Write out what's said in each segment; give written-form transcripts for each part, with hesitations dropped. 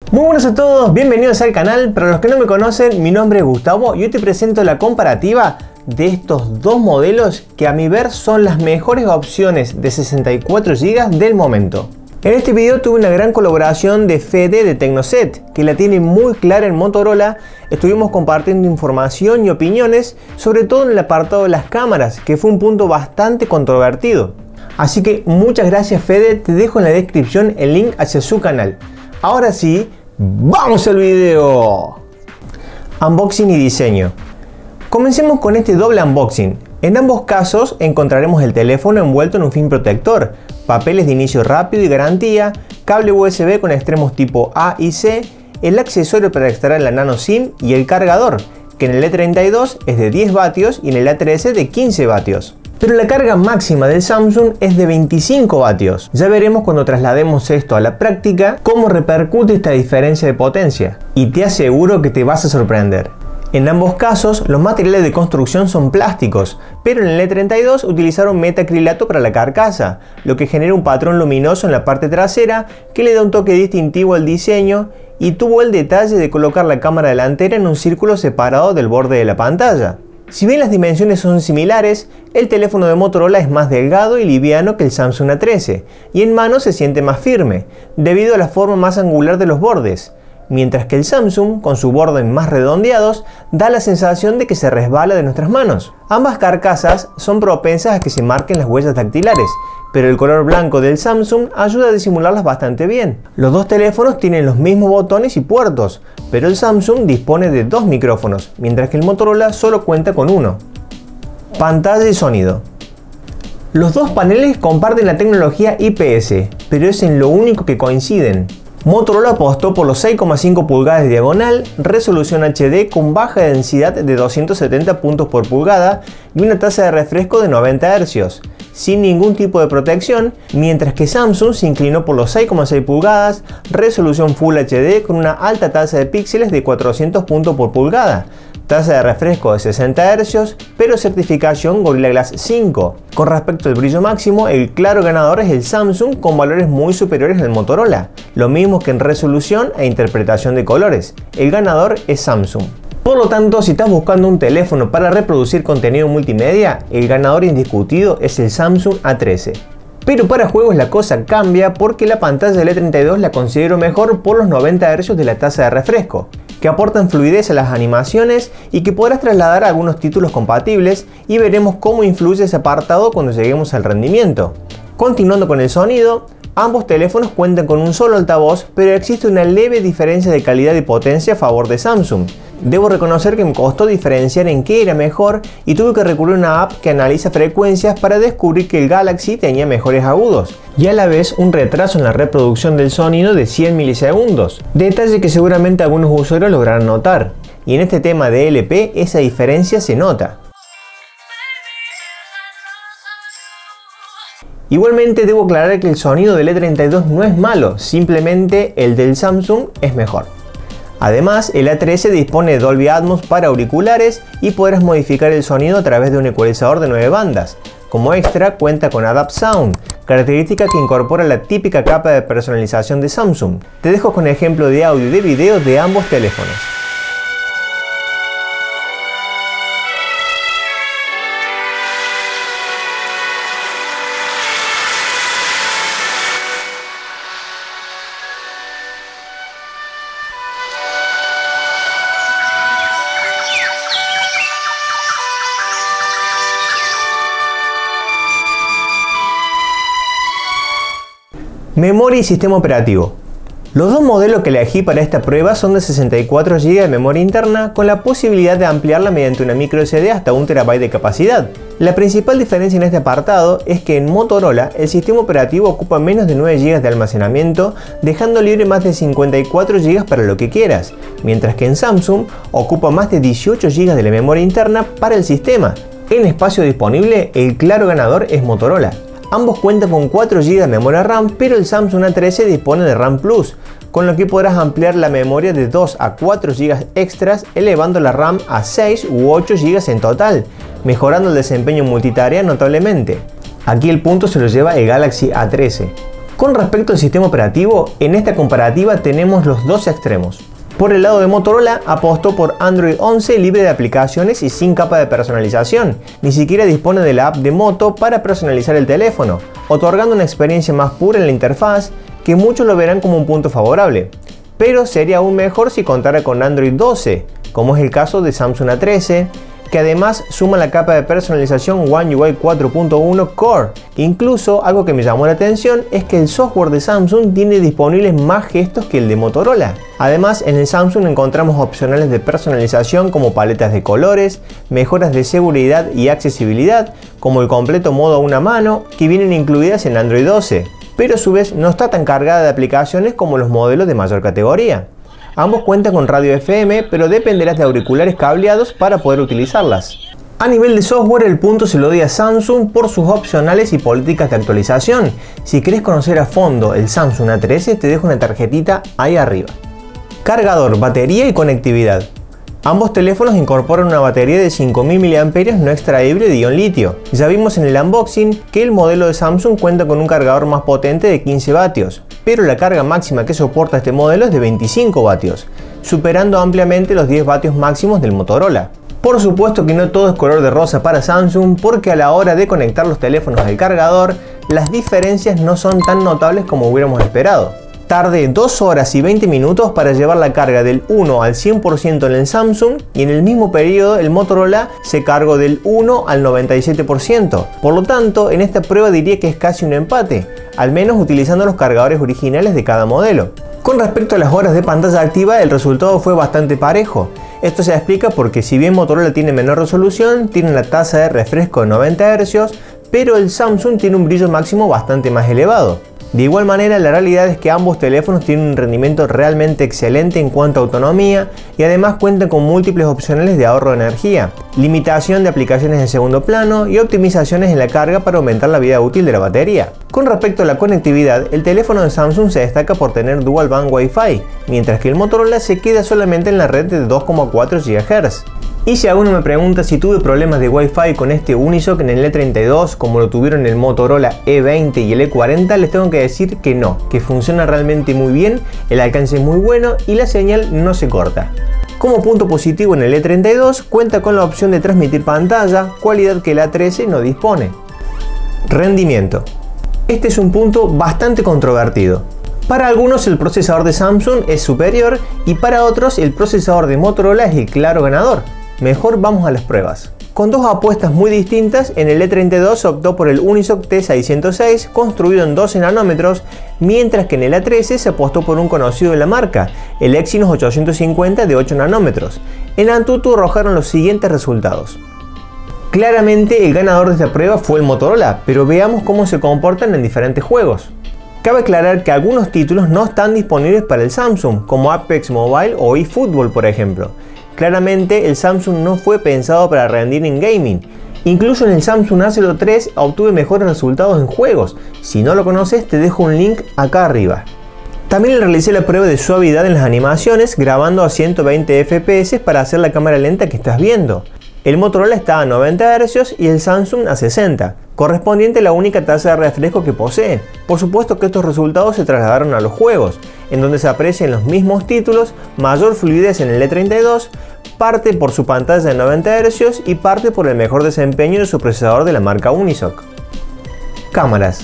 Muy buenas a todos, bienvenidos al canal. Para los que no me conocen, mi nombre es Gustavo y hoy te presento la comparativa de estos dos modelos que a mi ver son las mejores opciones de 64 GB del momento. En este video tuve una gran colaboración de Fede de Tecnoset, que la tiene muy clara en Motorola. Estuvimos compartiendo información y opiniones, sobre todo en el apartado de las cámaras, que fue un punto bastante controvertido. Así que muchas gracias Fede, te dejo en la descripción el link hacia su canal. Ahora sí, ¡vamos al video! Unboxing y diseño. Comencemos con este doble unboxing. En ambos casos encontraremos el teléfono envuelto en un film protector, papeles de inicio rápido y garantía, cable USB con extremos tipo A y C, el accesorio para extraer la nano SIM y el cargador, que en el E32 es de 10 vatios y en el A13 de 15 vatios. Pero la carga máxima del Samsung es de 25 vatios. Ya veremos cuando traslademos esto a la práctica cómo repercute esta diferencia de potencia. Y te aseguro que te vas a sorprender. En ambos casos, los materiales de construcción son plásticos, pero en el E32 utilizaron metacrilato para la carcasa, lo que genera un patrón luminoso en la parte trasera que le da un toque distintivo al diseño y tuvo el detalle de colocar la cámara delantera en un círculo separado del borde de la pantalla. Si bien las dimensiones son similares, el teléfono de Motorola es más delgado y liviano que el Samsung A13 y en mano se siente más firme, debido a la forma más angular de los bordes, mientras que el Samsung, con sus bordes más redondeados, da la sensación de que se resbala de nuestras manos. Ambas carcasas son propensas a que se marquen las huellas dactilares, pero el color blanco del Samsung ayuda a disimularlas bastante bien. Los dos teléfonos tienen los mismos botones y puertos, pero el Samsung dispone de dos micrófonos, mientras que el Motorola solo cuenta con uno. Pantalla y sonido. Los dos paneles comparten la tecnología IPS, pero es en lo único que coinciden. Motorola apostó por los 6,5 pulgadas de diagonal, resolución HD con baja densidad de 270 puntos por pulgada y una tasa de refresco de 90 Hz, sin ningún tipo de protección, mientras que Samsung se inclinó por los 6,6 pulgadas, resolución Full HD con una alta tasa de píxeles de 400 puntos por pulgada, tasa de refresco de 60 Hz, pero certificación Gorilla Glass 5. Con respecto al brillo máximo, el claro ganador es el Samsung con valores muy superiores al Motorola, lo mismo que en resolución e interpretación de colores. El ganador es Samsung. Por lo tanto, si estás buscando un teléfono para reproducir contenido multimedia, el ganador indiscutido es el Samsung A13. Pero para juegos la cosa cambia porque la pantalla del E32 la considero mejor por los 90 Hz de la tasa de refresco, que aportan fluidez a las animaciones y que podrás trasladar a algunos títulos compatibles, y veremos cómo influye ese apartado cuando lleguemos al rendimiento. Continuando con el sonido, ambos teléfonos cuentan con un solo altavoz, pero existe una leve diferencia de calidad y potencia a favor de Samsung. Debo reconocer que me costó diferenciar en qué era mejor y tuve que recurrir a una app que analiza frecuencias para descubrir que el Galaxy tenía mejores agudos y a la vez un retraso en la reproducción del sonido de 100 milisegundos, detalle que seguramente algunos usuarios lograrán notar, y en este tema de LP esa diferencia se nota. Igualmente debo aclarar que el sonido del E32 no es malo, simplemente el del Samsung es mejor. Además, el A13 dispone de Dolby Atmos para auriculares y podrás modificar el sonido a través de un ecualizador de 9 bandas. Como extra cuenta con Adapt Sound, característica que incorpora la típica capa de personalización de Samsung. Te dejo con ejemplo de audio y de video de ambos teléfonos. Memoria y sistema operativo. Los dos modelos que elegí para esta prueba son de 64 GB de memoria interna con la posibilidad de ampliarla mediante una microSD hasta 1 TB de capacidad. La principal diferencia en este apartado es que en Motorola el sistema operativo ocupa menos de 9 GB de almacenamiento, dejando libre más de 54 GB para lo que quieras, mientras que en Samsung ocupa más de 18 GB de la memoria interna para el sistema. En espacio disponible, el claro ganador es Motorola. Ambos cuentan con 4 GB de memoria RAM, pero el Samsung A13 dispone de RAM Plus, con lo que podrás ampliar la memoria de 2 a 4 GB extras, elevando la RAM a 6 u 8 GB en total, mejorando el desempeño multitarea notablemente. Aquí el punto se lo lleva el Galaxy A13. Con respecto al sistema operativo, en esta comparativa tenemos los dos extremos. Por el lado de Motorola, apostó por Android 11 libre de aplicaciones y sin capa de personalización. Ni siquiera dispone de la app de Moto para personalizar el teléfono, otorgando una experiencia más pura en la interfaz que muchos lo verán como un punto favorable. Pero sería aún mejor si contara con Android 12, como es el caso de Samsung A13, que además suma la capa de personalización One UI 4.1 Core. Incluso algo que me llamó la atención es que el software de Samsung tiene disponibles más gestos que el de Motorola. Además, en el Samsung encontramos opcionales de personalización como paletas de colores, mejoras de seguridad y accesibilidad, como el completo modo a una mano, que vienen incluidas en Android 12, pero a su vez no está tan cargada de aplicaciones como los modelos de mayor categoría. Ambos cuentan con radio FM, pero dependerás de auriculares cableados para poder utilizarlas. A nivel de software, el punto se lo doy a Samsung por sus opcionales y políticas de actualización. Si querés conocer a fondo el Samsung A13, te dejo una tarjetita ahí arriba. Cargador, batería y conectividad. Ambos teléfonos incorporan una batería de 5000 mAh no extraíble de ion litio. Ya vimos en el unboxing que el modelo de Samsung cuenta con un cargador más potente de 15 vatios, pero la carga máxima que soporta este modelo es de 25 vatios, superando ampliamente los 10 vatios máximos del Motorola. Por supuesto que no todo es color de rosa para Samsung, porque a la hora de conectar los teléfonos al cargador, las diferencias no son tan notables como hubiéramos esperado. Tardé 2 horas y 20 minutos para llevar la carga del 1 al 100% en el Samsung, y en el mismo periodo el Motorola se cargó del 1 al 97%. Por lo tanto, en esta prueba diría que es casi un empate, al menos utilizando los cargadores originales de cada modelo. Con respecto a las horas de pantalla activa, el resultado fue bastante parejo. Esto se explica porque si bien Motorola tiene menor resolución, tiene la tasa de refresco de 90 Hz, pero el Samsung tiene un brillo máximo bastante más elevado. De igual manera, la realidad es que ambos teléfonos tienen un rendimiento realmente excelente en cuanto a autonomía, y además cuentan con múltiples opcionales de ahorro de energía, limitación de aplicaciones de segundo plano y optimizaciones en la carga para aumentar la vida útil de la batería. Con respecto a la conectividad, el teléfono de Samsung se destaca por tener Dual Band Wi-Fi, mientras que el Motorola se queda solamente en la red de 2,4 GHz. Y si alguno me pregunta si tuve problemas de Wi-Fi con este Unisoc en el E32 como lo tuvieron el Motorola E20 y el E40, les tengo que decir que no, que funciona realmente muy bien, el alcance es muy bueno y la señal no se corta. Como punto positivo, en el E32 cuenta con la opción de transmitir pantalla, cualidad que el A13 no dispone. Rendimiento. Este es un punto bastante controvertido. Para algunos el procesador de Samsung es superior y para otros el procesador de Motorola es el claro ganador. Mejor vamos a las pruebas. Con dos apuestas muy distintas, en el E32 optó por el Unisoc T606 construido en 12 nanómetros, mientras que en el A13 se apostó por un conocido de la marca, el Exynos 850 de 8 nanómetros. En Antutu arrojaron los siguientes resultados. Claramente el ganador de esta prueba fue el Motorola, pero veamos cómo se comportan en diferentes juegos. Cabe aclarar que algunos títulos no están disponibles para el Samsung, como Apex Mobile o eFootball por ejemplo. Claramente el Samsung no fue pensado para rendir en gaming. Incluso en el Samsung A03 obtuve mejores resultados en juegos. Si no lo conoces, te dejo un link acá arriba. También realicé la prueba de suavidad en las animaciones, grabando a 120 FPS para hacer la cámara lenta que estás viendo. El Motorola está a 90 Hz y el Samsung a 60, correspondiente a la única tasa de refresco que posee. Por supuesto que estos resultados se trasladaron a los juegos, en donde se aprecian los mismos títulos, mayor fluidez en el E32, parte por su pantalla de 90 Hz y parte por el mejor desempeño de su procesador de la marca Unisoc. Cámaras.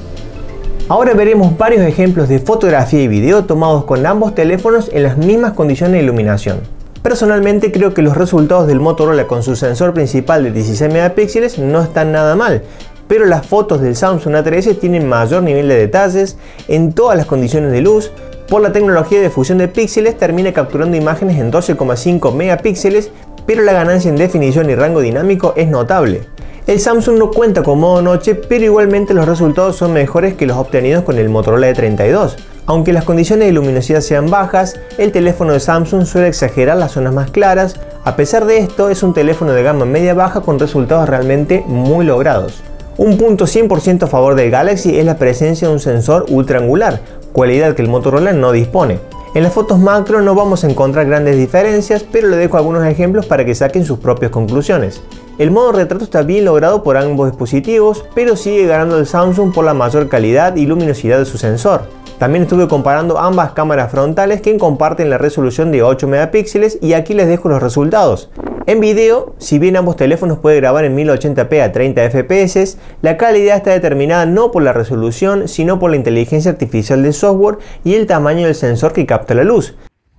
Ahora veremos varios ejemplos de fotografía y video tomados con ambos teléfonos en las mismas condiciones de iluminación. Personalmente creo que los resultados del Motorola con su sensor principal de 16 megapíxeles no están nada mal, pero las fotos del Samsung A13 tienen mayor nivel de detalles en todas las condiciones de luz. Por la tecnología de fusión de píxeles termina capturando imágenes en 12,5 megapíxeles, pero la ganancia en definición y rango dinámico es notable. El Samsung no cuenta con modo noche, pero igualmente los resultados son mejores que los obtenidos con el Motorola E32. Aunque las condiciones de luminosidad sean bajas, el teléfono de Samsung suele exagerar las zonas más claras. A pesar de esto, es un teléfono de gama media-baja con resultados realmente muy logrados. Un punto 100% a favor del Galaxy es la presencia de un sensor ultra angular, cualidad que el Motorola no dispone. En las fotos macro no vamos a encontrar grandes diferencias, pero le dejo algunos ejemplos para que saquen sus propias conclusiones. El modo retrato está bien logrado por ambos dispositivos, pero sigue ganando el Samsung por la mayor calidad y luminosidad de su sensor. También estuve comparando ambas cámaras frontales que comparten la resolución de 8 megapíxeles y aquí les dejo los resultados. En video, si bien ambos teléfonos pueden grabar en 1080p a 30 fps, la calidad está determinada no por la resolución, sino por la inteligencia artificial del software y el tamaño del sensor que capta la luz.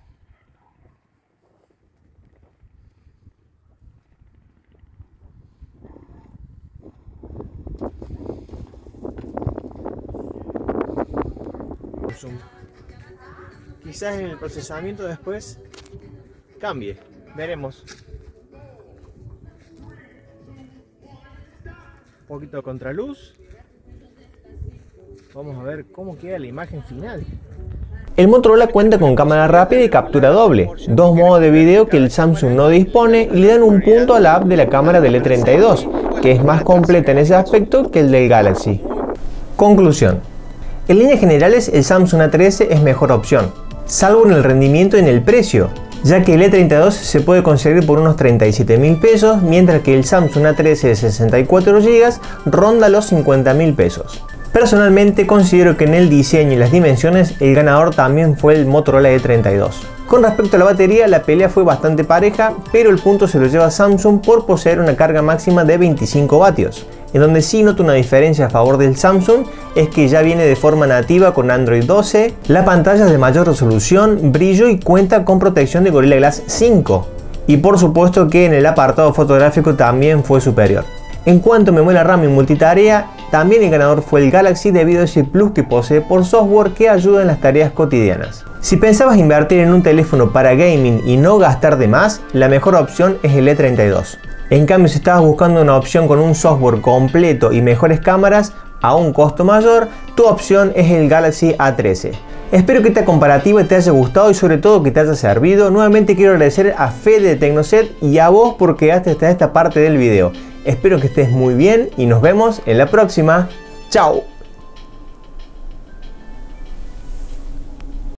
Quizás en el procesamiento después cambie, veremos. Un poquito de contraluz. Vamos a ver cómo queda la imagen final. El Motorola cuenta con cámara rápida y captura doble, dos modos de video que el Samsung no dispone y le dan un punto a la app de la cámara del E32, que es más completa en ese aspecto que el del Galaxy. Conclusión. En líneas generales, el Samsung A13 es mejor opción, salvo en el rendimiento y en el precio, ya que el E32 se puede conseguir por unos 37.000 pesos, mientras que el Samsung A13 de 64 GB ronda los 50.000 pesos. Personalmente considero que en el diseño y las dimensiones el ganador también fue el Motorola E32. Con respecto a la batería, la pelea fue bastante pareja, pero el punto se lo lleva Samsung por poseer una carga máxima de 25 vatios. En donde sí noto una diferencia a favor del Samsung es que ya viene de forma nativa con Android 12, la pantalla es de mayor resolución, brillo y cuenta con protección de Gorilla Glass 5. Y por supuesto que en el apartado fotográfico también fue superior. En cuanto a memoria RAM y multitarea, también el ganador fue el Galaxy debido a ese plus que posee por software que ayuda en las tareas cotidianas. Si pensabas invertir en un teléfono para gaming y no gastar de más, la mejor opción es el E32. En cambio, si estabas buscando una opción con un software completo y mejores cámaras a un costo mayor, tu opción es el Galaxy A13. Espero que esta comparativa te haya gustado y sobre todo que te haya servido. Nuevamente quiero agradecer a Fede de Tecnoset y a vos por quedarte hasta esta parte del video. Espero que estés muy bien y nos vemos en la próxima. ¡Chao!